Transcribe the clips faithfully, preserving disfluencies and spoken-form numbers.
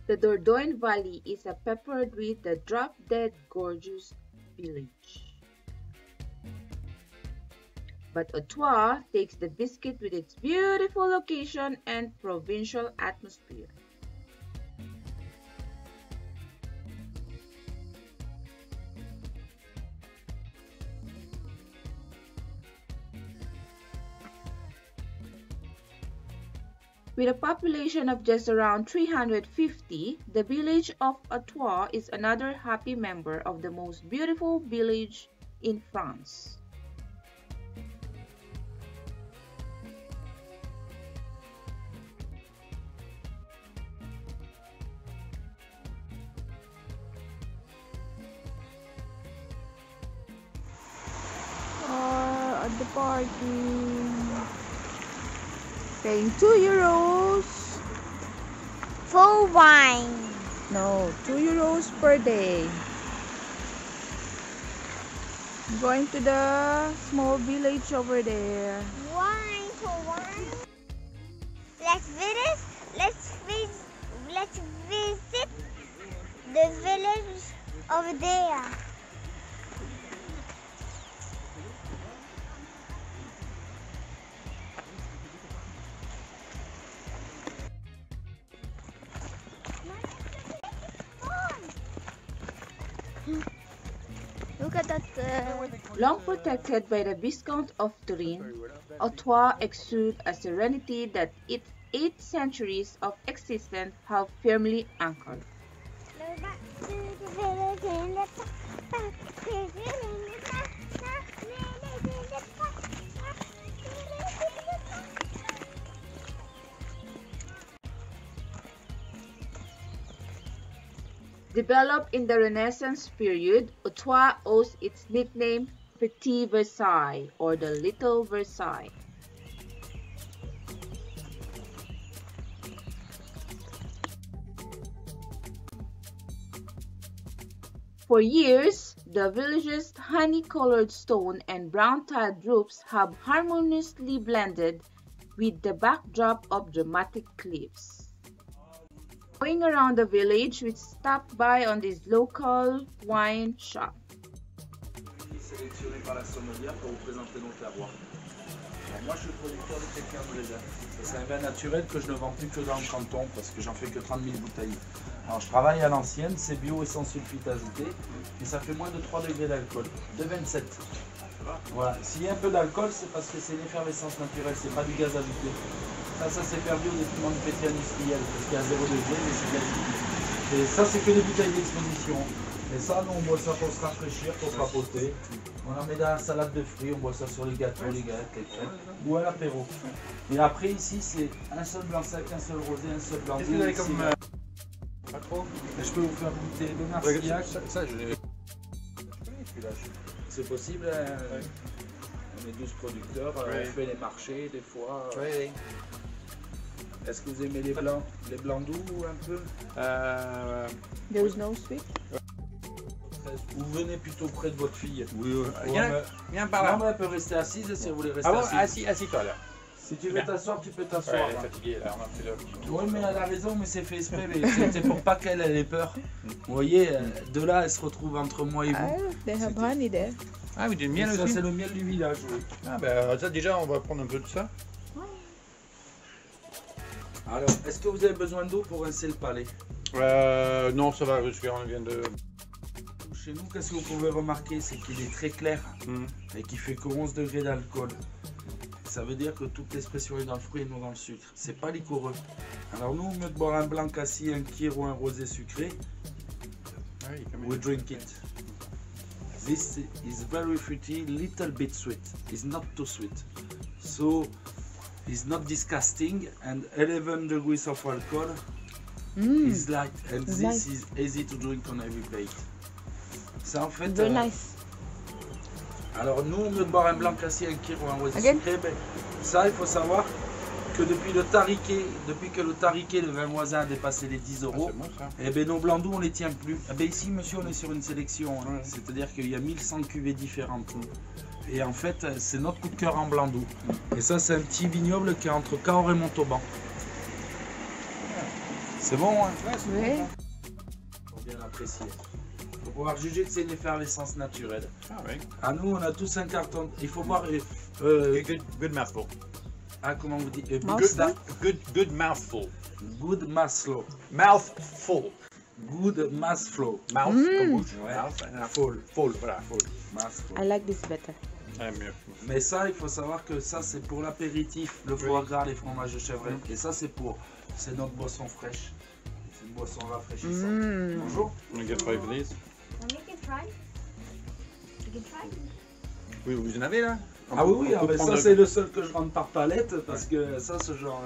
The Dordogne Valley is a peppered with the drop-dead gorgeous village. But Ottawa takes the biscuit with its beautiful location and provincial atmosphere. With a population of just around three hundred fifty, the village of Ottawa is another happy member of the most beautiful village in France. Uh, at the parking. Paying two euros for wine. No, two euros per day. Going to the small village over there. Wine for wine. Let's visit. Let's visit. Let's visit the village over there. Look at that. Uh... Long protected by the Viscount of Turin, Ottawa exudes a serenity that its eight centuries of existence have firmly anchored. Developed in the Renaissance period, Ottawa owes its nickname Petit Versailles, or the Little Versailles. For years, the village's honey-colored stone and brown-tiled roofs have harmoniously blended with the backdrop of dramatic cliffs. Going around the village, we stopped by on this local wine shop. Sélectionné par la sommelière pour vous présenter nos terroirs. Alors moi, je suis producteur de Pékin de Brésil. C'est un vin naturel que je ne vends plus que dans le canton parce que j'en fais que trente mille bouteilles. Alors je travaille à l'ancienne, c'est bio et sans sulfite ajouté, et ça fait moins de trois degrés d'alcool, de vingt-sept. Voilà. S'il y a un peu d'alcool, c'est parce que c'est une effervescence naturelle, c'est pas du gaz ajouté. Ça, ça s'est perdu au détriment du pétri industriel, parce qu'il y a zéro degré, mais c'est gaz ajouté. Et ça, c'est que des bouteilles d'exposition. Et ça, nous, on boit ça pour se rafraîchir, pour papoter. On en met dans la salade de fruits, on boit ça sur les gâteaux, les galettes, les crêpes, ou à l'apéro. Et après, ici, c'est un seul blanc sec, un seul rosé, un seul blanc. Qu'est-ce que vous avez comme... Euh... Pas trop. Je peux vous faire goûter le Marcillac. Ça, ça, je l'ai. C'est possible, hein. Oui. On est douze producteurs, oui. On fait les marchés des fois. Oui, oui. Est-ce que vous aimez les blancs, les blancs doux un peu? euh... There's no sweet. Vous venez plutôt près de votre fille. Oui, oui. Viens, me... viens par là. Non, mais elle peut rester assise si vous voulez rester ah bon, assise. assis, assis-toi là. Si tu veux t'asseoir, tu peux t'asseoir. Ouais, elle est fatiguée là, on a fait le... Oui, mais elle a raison, mais c'est fait exprès, mais c'était pour pas qu'elle ait peur. Vous voyez, de là, elle se retrouve entre moi et vous. Ah, they have honey there. Ah oui, du miel aussi. Ça, c'est le miel du village, oui. Ah ben, ça déjà, on va prendre un peu de ça. Alors, est-ce que vous avez besoin d'eau pour rincer le palais? Euh, non, ça va, parce qu'on vient de... Chez nous, qu'est-ce que vous pouvez remarquer? C'est qu'il est très clair mm. et qu'il fait que onze degrés d'alcool. Ça veut dire que toute l'expression est dans le fruit et non dans le sucre. C'est pas liquoreux. Alors nous, au lieu de boire un blanc cassis, un kir ou un rosé sucré, ah oui, we drink it. This is very fruity, little bit sweet. It's not too sweet. So, it's not disgusting, and eleven degrees of alcohol mm. is light, and it's this nice. Is easy to drink on every plate. Ça en fait... Very euh, nice. Alors nous, au lieu de boire un blanc cassé, un kir ou un rosé sucré, ben, ça il faut savoir que depuis le tariquet, depuis que le tariquet, le vin voisin a dépassé les dix euros, ah, bon, et ben nos blancs doux on les tient plus. Et ben ici monsieur on est sur une sélection, hein, c'est-à-dire qu'il y a mille cent cuvées différentes. Et en fait c'est notre coup de cœur en blanc doux. Et ça c'est un petit vignoble qui est entre Cahors et Montauban. C'est bon, hein? Oui. Pour bien l'apprécier. Pour pouvoir juger que c'est une effervescence naturelle. Ah oui. À nous, on a tous un carton. Il faut boire. Euh, euh, Good, good mouthful. ah, comment vous dites? Euh, Mouthful? Big Star. Good, good mouthful. Good mass flow. Mouthful. Good mass flow. Mouth, Mm. comme bouche. Ouais. Mouth, and full, full, voilà, full. Mass flow. I like this better. Ah, mieux. Mais ça, il faut savoir que ça, c'est pour l'apéritif, le foie gras, les fromages de chèvre. Et ça, c'est pour. C'est notre boisson fraîche. C'est une boisson rafraîchissante. Mm. Bonjour. On get five of these. Let me can try. You can try. Oui, vous en avez là? Ah oui, oui, On ah, peut mais ça, prendre- c'est le seul que je rentre par palette parce que ça, ce genre.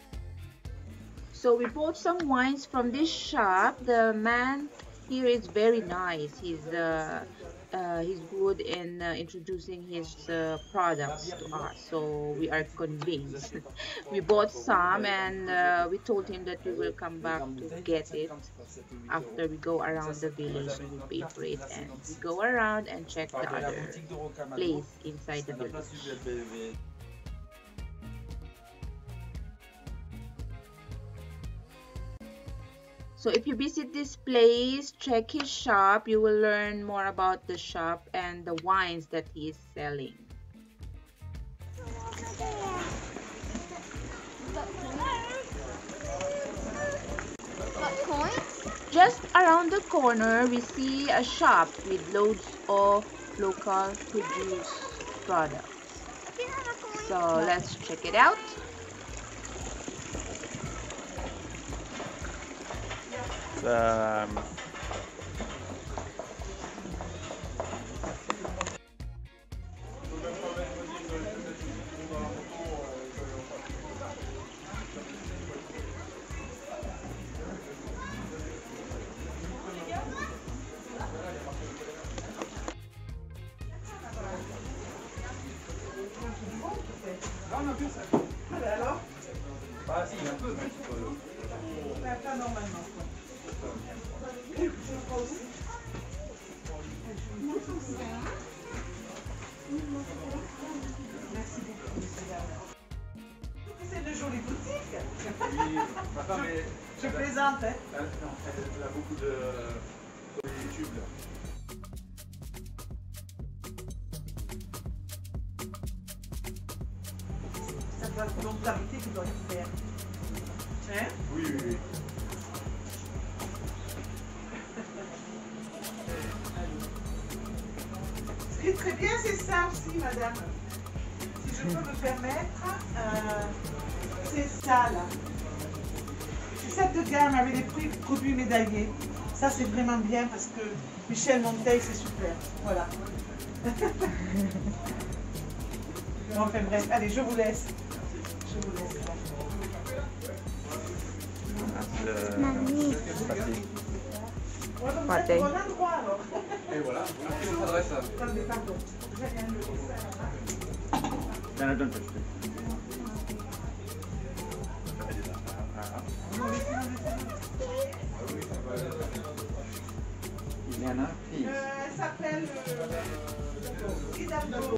So we bought some wines from this shop. The man here is very nice. He's uh, uh, he's good in uh, introducing his uh, products to us. So we are convinced. We bought some and uh, we told him that we will come back to get it after we go around the village. We will pay for it and we go around and check the other place inside the village. So if you visit this place, check his shop, you will learn more about the shop and the wines that he is selling. Got coins? Just around the corner, we see a shop with loads of local produced products. Do you have a coin? So let's check it out. Um, Ah, si, un peu. C'est de jolies boutiques. Oui, ma femme est. Je plaisante, hein. Elle, non, elle a beaucoup de. de YouTube là. Ça doit être donc l'arrêté qui doit le faire. Hein? Oui, oui, oui. Ce qui est très bien, c'est ça aussi, madame. Si je peux me permettre, euh, c'est ça là. C'est cette de gamme avec les prix produits médaillés. Ça, c'est vraiment bien parce que Michel Monteil, c'est super. Voilà. Bon, enfin bref, allez, je vous laisse. Je vous laisse. le Magnifique. pâté. Ouais, donc, Pâté. c'est au bon endroit alors. Et voilà, à qui on s'adresse? Attendez, pardon. Je viens de le laisser. Non, non, don't touch it. Ça fait des affaires. Il y en a, puis. Euh, elle s'appelle euh, Hidalgo.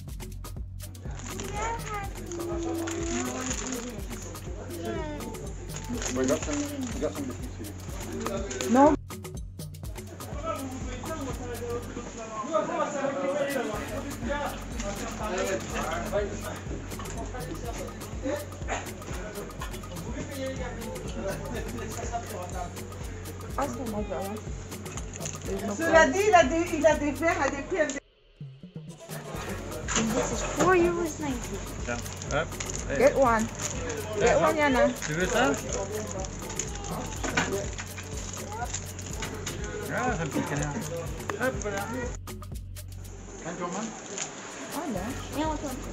We got some, we got some biscuits for you. No. Cela dit, il a des, il a des verres à des prix intéressants. This is four euros ninety. Tiens, hop. Hey. Get one. Get one, Yana. Tu veux ça? Ah, c'est un petit canard. Hop, voilà. Un tourment. Yeah, what's one?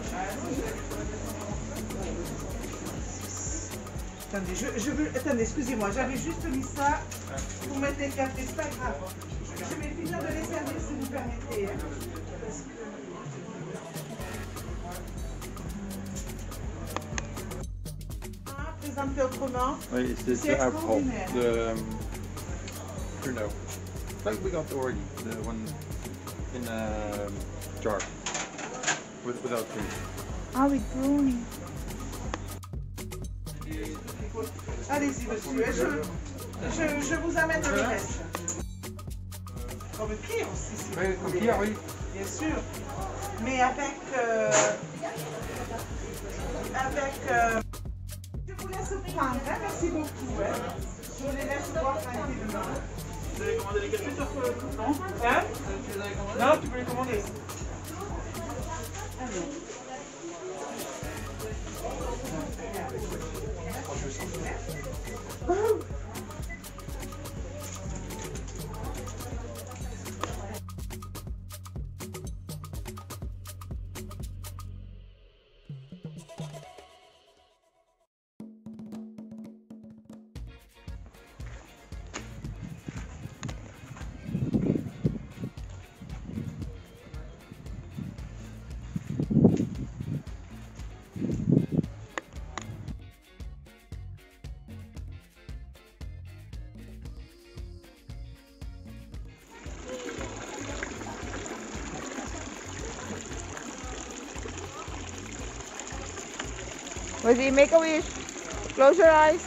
Attendez, je, je veux, attendez, excusez-moi, j'avais juste mis ça pour mettre les cafés, c'est pas grave. Je vais finir de les servir si vous permettez. Hein. Parce que... Ah, présenter autrement. Oui, c'est C'est c'est alcohol. extraordinaire. The um, Pernod. Like we got already, the one in a jar with, without cream. Ah, with brewing. Allez-y, monsieur. Et je, je, je vous amène le reste. Comme Pierre aussi, si Oui, vous comme voulez. Pierre, oui. Bien sûr. Mais avec... euh, avec... euh, je vous laisse prendre, hein. Merci beaucoup. Hein. Je vous les laisse boire tranquillement. Vous avez commandé les cafés sur le Non. Hein? Non, tu peux les commander. Alors. Rosie, make a wish. Close your eyes.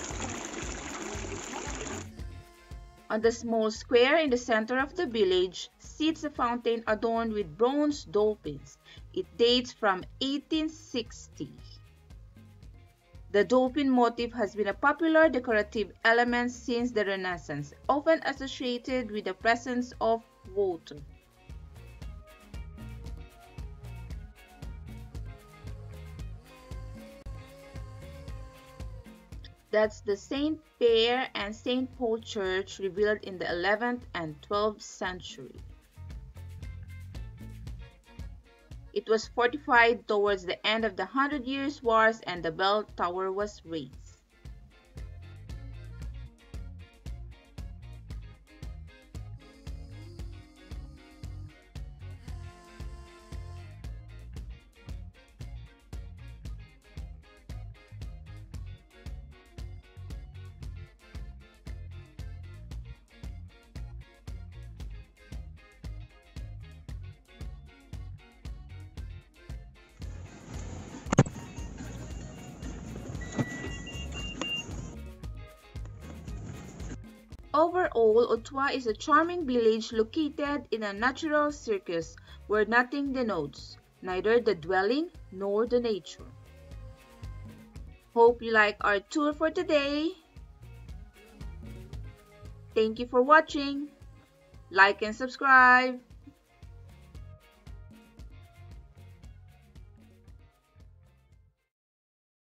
On the small square in the center of the village sits a fountain adorned with bronze dolphins. It dates from eighteen sixty. The dolphin motif has been a popular decorative element since the Renaissance, often associated with the presence of water. That's the Saint Pierre and Saint Paul Church rebuilt in the eleventh and twelfth century. It was fortified towards the end of the Hundred Years' Wars and the bell tower was raised. Overall, Ottawa is a charming village located in a natural circus where nothing denotes, neither the dwelling nor the nature. Hope you like our tour for today. Thank you for watching. Like and subscribe.